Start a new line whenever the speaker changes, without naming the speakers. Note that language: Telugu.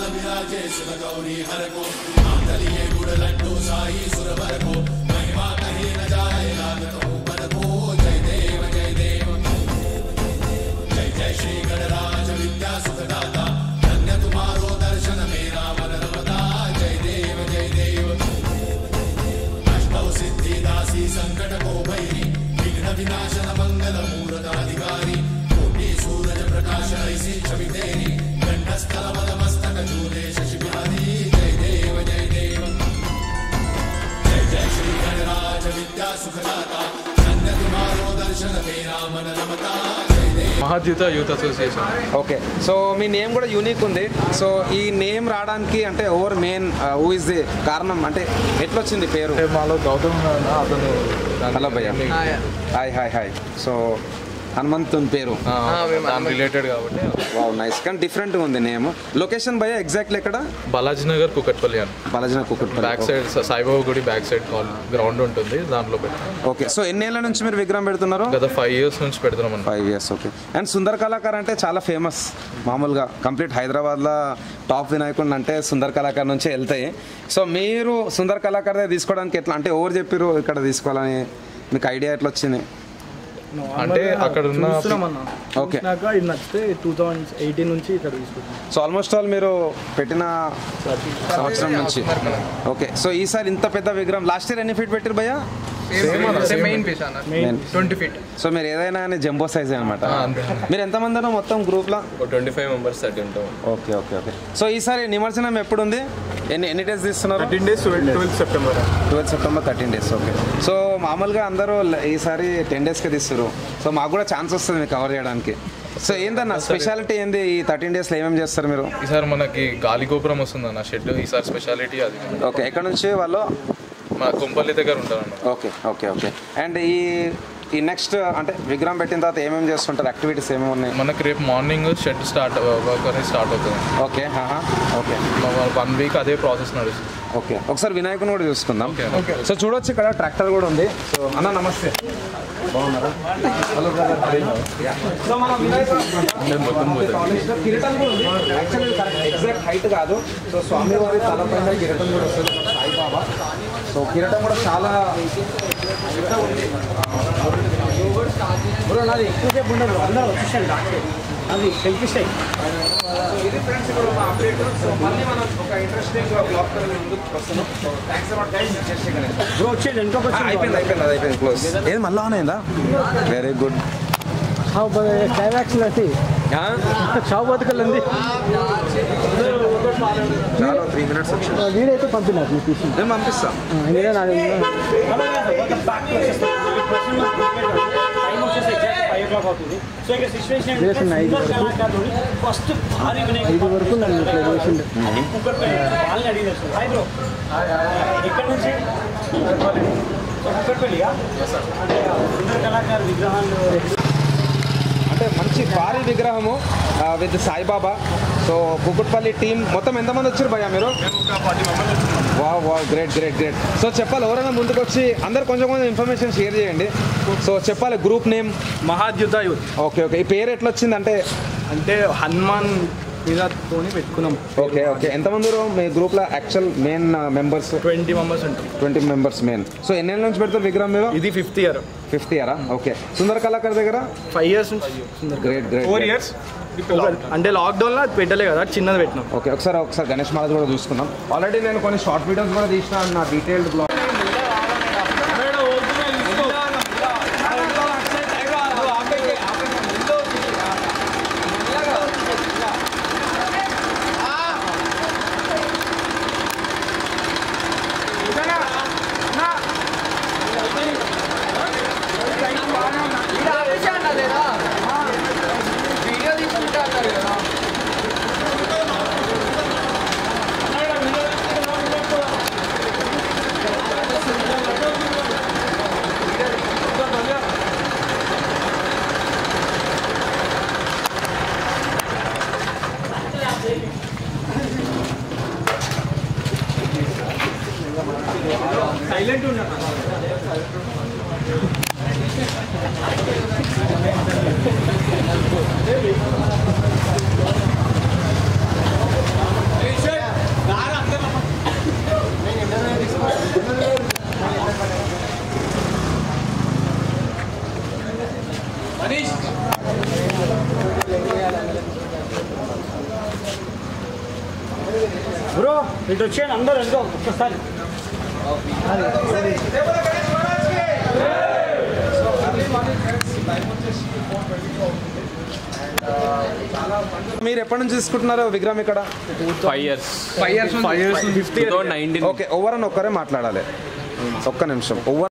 विराजे सुर गौरी हर को मांगलिये गुड़ लड्डू साई सुरवर को महिमा कही न जाए लागत ऊपर को जय देव जय देव जय जय श्री गणराज विद्या सुखदाता धन्य तुम्हारो दर्शन मेरा मन रमता जय देव जय देव अष्टौ सिद्धि दासी संकट को भैरी विघ्न विनाशन मंगल मूर्त अधिकारी कोटि सूरज प्रकाश ऐसी छवि तेरी कंठस्थल मस्तक झूले शशि बिहारी जय देव जय देव जय जय श्री गणराज विद्या सुखदाता धन्य तुम्हारो दर्शन मेरा मन रमता जय देव
Mahadyuta youth association.
Okay, so మీ నేమ్ కూడా యూనిక్ ఉంది. సో ఈ నేమ్ రావడానికి అంటే over main who is the కారణం, అంటే ఎట్లా వచ్చింది పేరు?
మాలో గౌతమ్ అతను
హలో భయ్య. Hi hi hi. సో హనుమంతుని పేరు
రిలేటెడ్ కాబట్టి
వావ్ నైస్, కానీ డిఫరెంట్గా ఉంది నేమ్. లొకేషన్ భయ్య ఎగ్జాక్ట్లీ ఎక్కడ?
బాలాజీ నగర్ కుకట్పల్లి అని.
బాలాజీ నగర్ కుకట్పల్లి
బ్యాక్ సైడ్ సాయిబాబా గుడి బ్యాక్ సైడ్ గ్రౌండ్ ఉంటుంది, దాంట్లో పెట్టాం.
ఓకే, సో ఎన్నేళ్ల నుంచి మీరు విగ్రహం పెడుతున్నారు?
గత 5 years నుంచి పెడుతున్నాం.
5 years. Okay. And Sundar Kalakar అంటే చాలా ఫేమస్, మామూలుగా కంప్లీట్ హైదరాబాద్లో టాప్ వినాయకుడు అంటే సుందర్ కళాకార్ నుంచే వెళ్తాయి. సో మీరు సుందర్ కళాకార్ తీసుకోవడానికి ఎట్లా, అంటే ఎవరు చెప్పారు ఇక్కడ తీసుకోవాలని, మీకు ఐడియా ఎట్లా వచ్చింది?
అంటే అక్కడ ఉన్న
ఓకే,
ఇది నచ్చితే 2018 నుంచి ఇక్కడ తీసుకుంటాం.
సో ఆల్మోస్ట్ ఆల్ మీరు పెట్టిన సంవత్సరం నుంచి. ఓకే, సో ఈసారి ఇంత పెద్ద విగ్రహం లాస్ట్ ఇయర్ ఎన్ని ఫీట్ పెట్టారు భయ్యా?
మెయిన్ పీస్ అన్న 20 feet.
సో మీరు ఏదైనా జంబో సైజ్ అనమాట. మీరు ఎంతమంది అన్నా మొత్తం గ్రూప్లో?
25 members అటు ఉంటాం.
Okay okay okay. సో ఈసారి నిమజ్జనం ఎప్పుడు ఉంది? ఎన్ని డేస్ తీస్తున్నారు?
13 days, 12 September.
12 September 13 days. Okay, so మామూలుగా అందరూ ఈసారి 10 daysకే తీస్తారు. సో మాకు కూడా ఛాన్స్ వస్తుంది మీకు కవర్ చేయడానికి. సో ఏందన్న స్పెషాలిటీ ఏంది ఈ 13 daysలో ఏమేమి చేస్తారు మీరు?
ఈసారి మనకి గాలి గోపురం వస్తుంది అన్న షెడ్, ఈసారి స్పెషాలిటీ అది.
ఓకే, ఎక్కడ నుంచి వాళ్ళు?
మన కుంపల్లి దగ్గర ఉంటారన్న.
Okay okay okay. అండ్ ఈ నెక్స్ట్ అంటే విగ్రహం పెట్టిన తర్వాత ఏమేమి చేస్తుంటారు, యాక్టివిటీస్ ఏమేమి ఉన్నాయి?
మనకి రేపు మార్నింగ్ షెడ్ వర్క్ అనేది స్టార్ట్ అవుతుంది.
ఓకే ఓకే,
1 week అదే ప్రాసెస్ నడుస్తుంది.
ఓకే, ఒకసారి వినాయకుని కూడా చూసుకుందాం.
ఓకే.
సో చూడొచ్చు ఇక్కడ ట్రాక్టర్ కూడా ఉంది. సో అన్న నమస్తే, బాగున్నారా? Hello brother. సో మన వినాయకుడు కిరీటం కూడా ఉంది. యాక్చువల్లీ కరెక్ట్ ఎగ్జాక్ట్ హైట్ కాదు. సో స్వామివారి తలపైన కిరీటం కూడా వస్తుంది సాయిబాబా. సో కిరీటం కూడా చాలా ఉంది. నాది ఎక్కువసేపు ఉండదు, అందరూ వచ్చేసాడు అది సెల్ఫిష్ అయ్యి. ఇది ఫ్రెండ్స్ ఇప్పుడు మా అప్డేట్. సో మళ్ళీ మనం ఒక ఇంట్రెస్టింగ్ బ్లాగ్ ముందుకు వస్తున్నాం. Thanks a lot guys. బ్రో వచ్చేది వెనుకకు వచ్చి అయిపోయింది క్లోజ్. ఏది మళ్ళీ ఆన్ అయిందా? Very good.
క్లైమాక్స్ షాప్ బతుకలంది
చాలా 3 minutes వచ్చింది.
వీడైతే పంపినారు మీకు తీసి
నేను పంపిస్తాను.
ఫస్ట్ 5 వరకు నన్ను ఇట్లా చేసిండు. ఇక్కడ నుంచి కళాకారు విగ్రహాలు
అంటే మంచి భారీ విగ్రహము with Saibaba. So Kukatpally team మొత్తం ఎంతమంది వచ్చారు భయ్యా మీరు? వా గ్రేట్ గ్రేట్ గ్రేట్. సో చెప్పాలి, ఎవరైనా ముందుకు వచ్చి అందరు కొంచెం ఇన్ఫర్మేషన్ షేర్ చేయండి. సో చెప్పాలి, group name
Mahadyuta youth.
Okay okay. ఈ పేరు ఎట్లా వచ్చింది? అంటే
హనుమాన్ మీదతోని పెట్టుకున్నాం.
Okay okay. ఎంతమంది మీ గ్రూప్లో యాక్చువల్ మెయిన్ మెంబర్స్?
20 members ఉంటాం.
20 members మెయిన్. సో ఎన్నేళ్ళ నుంచి పెడతారు విగ్రహం మీరు?
ఇది 5th year.
5th year. Okay. Sundar Kalakar దగ్గర
5 years నుంచి.
Great great.
4 years. అంటే లాక్డౌన్లో పెట్టలే కదా, చిన్నది పెట్టినాం.
ఓకే, ఒకసారి గణేష్ మహారాజ్ కూడా చూసుకున్నాం. ఆల్రెడీ నేను కొన్ని షార్ట్ వీడియోస్ కూడా తీసిన నా డీటెయిల్డ్ బ్లాగ్.
సైలెంట్ ఉన్నా.
ఇటు వచ్చేయండి అందరూ ఎందుకో ఒక్కసారి.
మీరు ఎప్పటి నుంచి తీసుకుంటున్నారు విగ్రహం ఇక్కడ?
5 years.
5 years
2019.
ఓకే, ఓవర్ అని ఒక్కరే మాట్లాడాలి. ఒక్క నిమిషం. ఓవర్